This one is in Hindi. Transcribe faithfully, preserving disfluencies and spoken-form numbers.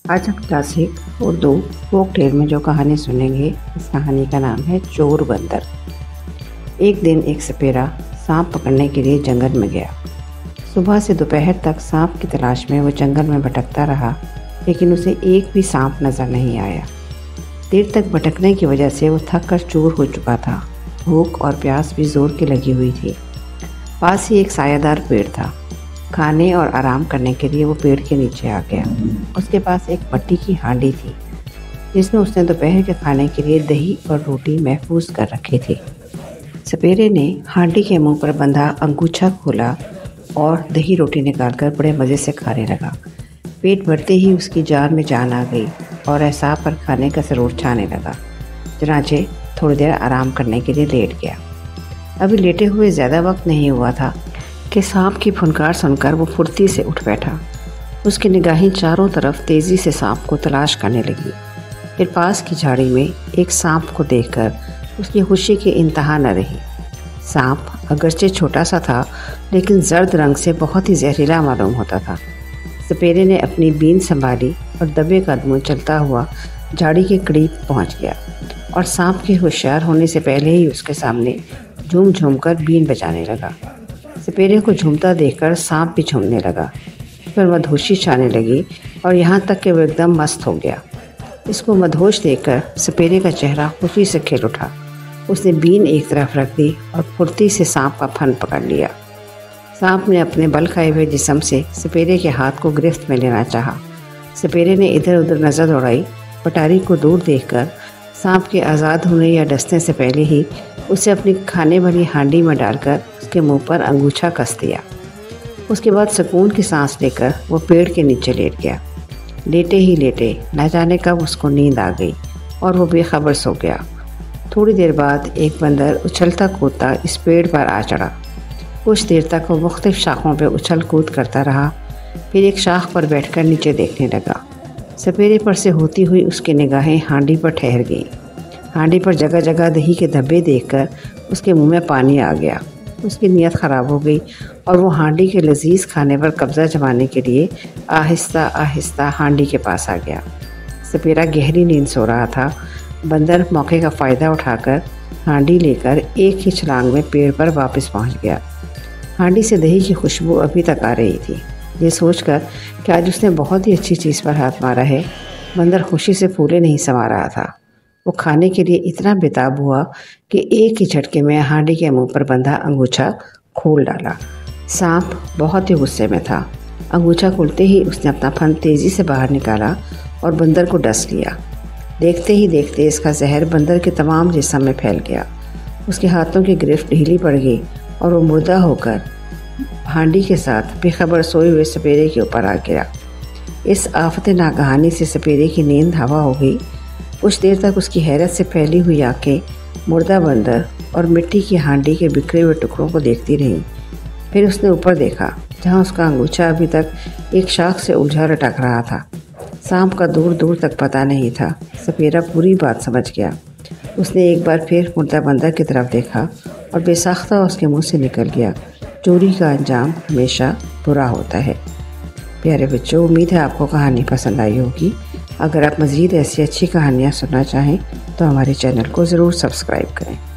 आज हम क्लासिक उर्दू फोक टेल में जो कहानी सुनेंगे, इस कहानी का नाम है चोर बंदर। एक दिन एक सपेरा सांप पकड़ने के लिए जंगल में गया। सुबह से दोपहर तक सांप की तलाश में वो जंगल में भटकता रहा, लेकिन उसे एक भी सांप नज़र नहीं आया। देर तक भटकने की वजह से वो थक कर चूर हो चुका था। भूख और प्यास भी ज़ोर की लगी हुई थी। पास ही एक सायादार पेड़ था। खाने और आराम करने के लिए वो पेड़ के नीचे आ गया। उसके पास एक मट्टी की हांडी थी, जिसमें उसने दोपहर के खाने के लिए दही और रोटी महफूज कर रखी थी। सपेरे ने हांडी के मुंह पर बंधा अंगूछा खोला और दही रोटी निकालकर बड़े मज़े से खाने लगा। पेट भरते ही उसकी जान में जान आ गई और एहसास पर खाने का सरूर छाने लगा। चुनांचे थोड़ी देर आराम करने के लिए लेट गया। अभी लेटे हुए ज़्यादा वक्त नहीं हुआ था कि सांप की फुनकार सुनकर वो फुर्ती से उठ बैठा। उसकी निगाहें चारों तरफ तेज़ी से सांप को तलाश करने लगी। फिर पास की झाड़ी में एक सांप को देखकर उसकी खुशी की इंतहा न रही। सांप अगरचे छोटा सा था, लेकिन जर्द रंग से बहुत ही जहरीला मालूम होता था। सपेरे ने अपनी बीन संभाली और दबे कदमों चलता हुआ झाड़ी के करीब पहुंच गया और सांप के होशियार होने से पहले ही उसके सामने झूम झूम कर बीन बजाने लगा। सपेरे को झूमता देखकर सांप भी झूमने लगा। फिर मदहोशी छाने लगी और यहाँ तक कि वो एकदम मस्त हो गया। इसको मदहोश देखकर सपेरे का चेहरा खुशी से खिल उठा। उसने बीन एक तरफ रख दी और फुर्ती से सांप का फन पकड़ लिया। सांप ने अपने बल खाए हुए जिस्म से सपेरे के हाथ को गिरफ्त में लेना चाहा। सपेरे ने इधर उधर नज़र दौड़ाई। पटारी को दूर देखकर सांप के आज़ाद होने या डसने से पहले ही उसे अपनी खाने वाली हांडी में डालकर उसके मुंह पर अंगूछा कस दिया। उसके बाद सुकून की सांस लेकर वो पेड़ के नीचे लेट गया। लेटे ही लेटे न जाने कब उसको नींद आ गई और वो बेखबर सो गया। थोड़ी देर बाद एक बंदर उछलता कूदता इस पेड़ पर आ चढ़ा। कुछ देर तक वो मुख्तलिफ शाखों पर उछल कूद करता रहा। फिर एक शाख पर बैठकर नीचे देखने लगा। सपेरे पर से होती हुई उसकी निगाहें हांडी पर ठहर गईं। हांडी पर जगह जगह दही के धब्बे देखकर उसके मुंह में पानी आ गया। उसकी नीयत ख़राब हो गई और वो हांडी के लजीज खाने पर कब्ज़ा जमाने के लिए आहिस्ता आहिस्ता हांडी के पास आ गया। सपेरा गहरी नींद सो रहा था। बंदर मौके का फ़ायदा उठाकर हांडी लेकर एक ही छलांग में पेड़ पर वापस पहुंच गया। हांडी से दही की खुशबू अभी तक आ रही थी। ये सोचकर कि आज उसने बहुत ही अच्छी चीज़ पर हाथ मारा है, बंदर खुशी से फूले नहीं समा रहा था। वो खाने के लिए इतना बेताब हुआ कि एक ही झटके में हांडी के मुंह पर बंधा अंगूछा खोल डाला। सांप बहुत ही गुस्से में था। अंगूछा खुलते ही उसने अपना फन तेज़ी से बाहर निकाला और बंदर को डस लिया। देखते ही देखते इसका जहर बंदर के तमाम जिस्म में फैल गया। उसके हाथों की गिरफ्त ढीली पड़ गई और वो मुर्दा होकर हांडी के साथ बेखबर सोए हुए सपेरे के ऊपर आ गिरा। इस आफत नागहानी से सपेरे की नींद हवा हो गई। कुछ देर तक उसकी हैरत से फैली हुई आंखें मुर्दा बंदर और मिट्टी की हांडी के बिखरे हुए टुकड़ों को देखती रहीं। फिर उसने ऊपर देखा, जहां उसका अंगूछा अभी तक एक शाख से उलझा लटक रहा था। सांप का दूर दूर तक पता नहीं था। सपेरा पूरी बात समझ गया। उसने एक बार फिर मुर्दा बंदर की तरफ देखा और बेसाख्ता उसके मुंह से निकल गया, चोरी का अंजाम हमेशा बुरा होता है। प्यारे बच्चों, उम्मीद है आपको कहानी पसंद आई होगी। अगर आप मज़ीद ऐसी अच्छी कहानियाँ सुनना चाहें तो हमारे चैनल को ज़रूर सब्सक्राइब करें।